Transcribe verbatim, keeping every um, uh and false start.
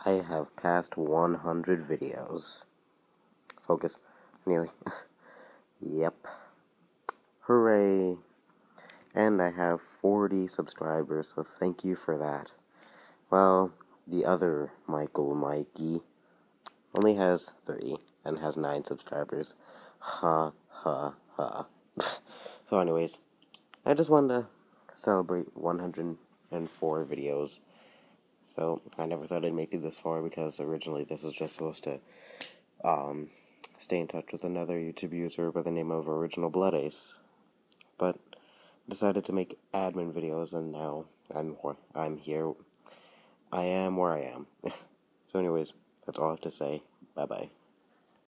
I have passed one hundred videos. Focus. Anyway. Yep. Hooray. And I have forty subscribers, so thank you for that. Well, the other Michael, Mikey, only has three and has nine subscribers. Ha, ha, ha. So anyways, I just wanted to celebrate one hundred four videos. So, I never thought I'd make it this far because originally this was just supposed to um, stay in touch with another YouTube user by the name of Original Blood Ace. But decided to make admin videos, and now I'm I'm here. I am where I am. So anyways, that's all I have to say. Bye-bye.